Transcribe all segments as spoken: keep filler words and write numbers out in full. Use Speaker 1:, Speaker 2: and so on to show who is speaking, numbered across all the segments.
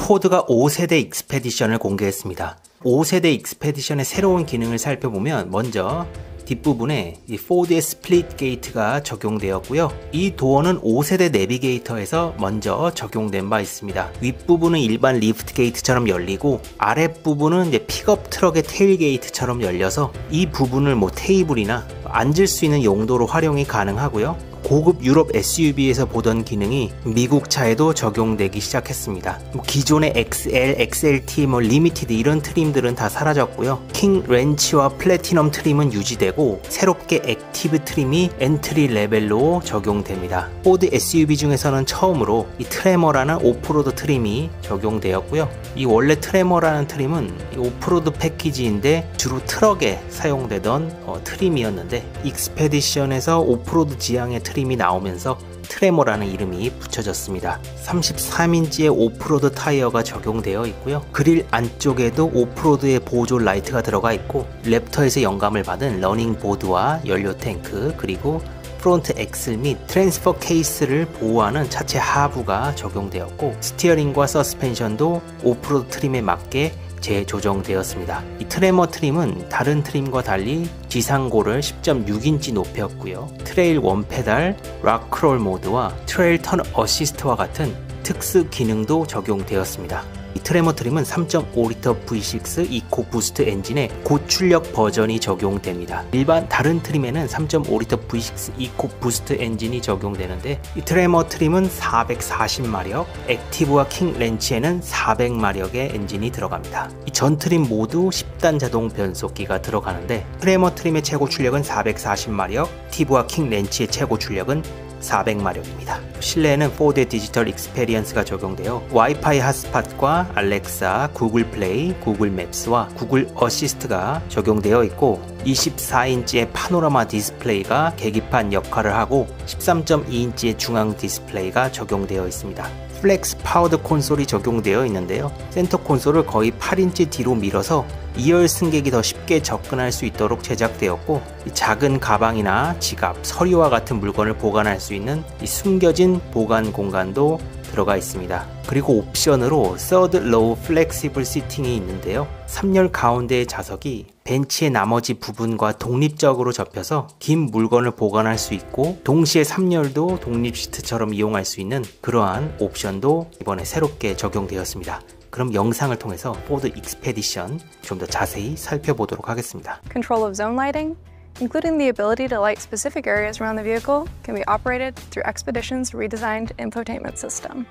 Speaker 1: 포드가 오 세대 익스페디션을 공개했습니다. 오 세대 익스페디션의 새로운 기능을 살펴보면 먼저 뒷부분에 이 포드의 스플릿 게이트가 적용되었고요. 이 도어는 오 세대 내비게이터에서 먼저 적용된 바 있습니다. 윗부분은 일반 리프트 게이트처럼 열리고 아랫부분은 이제 픽업 트럭의 테일 게이트처럼 열려서 이 부분을 뭐 테이블이나 앉을 수 있는 용도로 활용이 가능하고요. 고급 유럽 에스유브이에서 보던 기능이 미국 차에도 적용되기 시작했습니다. 뭐 기존의 엑스엘, 엑스엘티, 뭐 리미티드 이런 트림들은 다 사라졌고요. 킹 렌치와 플래티넘 트림은 유지되고 새롭게 액티브 트림이 엔트리 레벨로 적용됩니다. 포드 에스유브이 중에서는 처음으로 이 트레머라는 오프로드 트림이 적용되었고요. 이 원래 트레머라는 트림은 이 오프로드 패키지인데 주로 트럭에 사용되던 어, 트림이었는데 익스페디션에서 오프로드 지향의 트림 트림이 나오면서 트레머라는 이름이 붙여졌습니다. 삼십삼 인치의 오프로드 타이어가 적용되어 있고요. 그릴 안쪽에도 오프로드의 보조 라이트가 들어가 있고 랩터에서 영감을 받은 러닝 보드와 연료 탱크 그리고 프론트 엑슬 및 트랜스퍼 케이스를 보호하는 차체 하부가 적용되었고 스티어링과 서스펜션도 오프로드 트림에 맞게 재조정되었습니다. 이 트레머 트림은 다른 트림과 달리 지상고를 십 점 육 인치 높였고요. 트레일 원 페달, 락 크롤 모드와 트레일 턴 어시스트와 같은 특수 기능도 적용되었습니다. 이 트레머 트림은 삼 점 오 리터 브이 식스 이코 부스트 엔진의 고출력 버전이 적용됩니다. 일반 다른 트림에는 삼 점 오 리터 브이 식스 이코 부스트 엔진이 적용되는데 이 트레머 트림은 사백사십 마력, 액티브와 킹 렌치에는 사백 마력의 엔진이 들어갑니다. 이 전 트림 모두 십 단 자동 변속기가 들어가는데 트레머 트림의 최고 출력은 사백사십 마력, 액티브와 킹 렌치의 최고 출력은 사백 마력입니다. 실내에는 포드의 디지털 익스페리언스가 적용되어 와이파이 핫스팟과 알렉사, 구글 플레이, 구글 맵스와 구글 어시스트가 적용되어 있고 이십사 인치의 파노라마 디스플레이가 계기판 역할을 하고 십삼 점 이 인치의 중앙 디스플레이가 적용되어 있습니다. 플렉스 파워드 콘솔이 적용되어 있는데요. 센터 콘솔을 거의 팔 인치 뒤로 밀어서 이 열 승객이 더 쉽게 접근할 수 있도록 제작되었고 작은 가방이나 지갑, 서류와 같은 물건을 보관할 수 있는 이 숨겨진 보관 공간도 들어가 있습니다. 그리고 옵션으로 서드 로우 플렉시블 시팅이 있는데요. 삼 열 가운데의 좌석이 벤치의 나머지 부분과 독립적으로 접혀서 긴 물건을 보관할 수 있고 동시에 삼 열도 독립 시트처럼 이용할 수 있는 그러한 옵션도 이번에 새롭게 적용되었습니다. 그럼 영상을 통해서 포드 익스페디션 좀 더 자세히 살펴보도록 하겠습니다.
Speaker 2: Control of zone lighting, including the ability to light specific areas around the vehicle, can be operated through Expedition's redesigned infotainment system.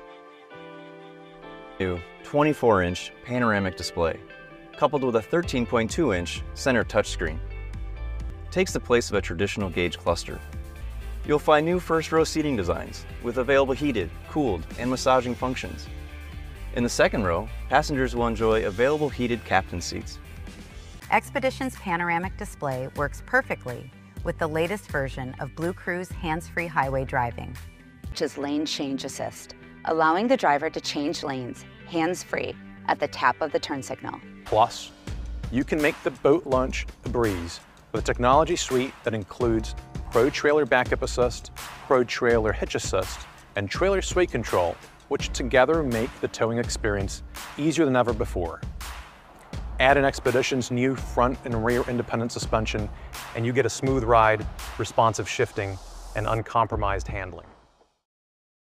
Speaker 3: New twenty-four inch panoramic display, coupled with a thirteen point two inch center touchscreen, takes the place of a traditional gauge cluster. You'll find new first row seating designs with available heated, cooled, and massaging functions. In the second row, passengers will enjoy available heated captain seats.
Speaker 4: Expedition's panoramic display works perfectly with the latest version of Blue Cruise hands-free highway driving, which is lane change assist, allowing the driver to change lanes hands-free at the tap of the turn signal.
Speaker 5: Plus, you can make the boat launch a breeze with a technology suite that includes Pro Trailer Backup Assist, Pro Trailer Hitch Assist, and Trailer Sway Control, which together make the towing experience easier than ever before. Add an Expedition's new front and rear independent suspension, and you get a smooth ride, responsive shifting, and uncompromised handling.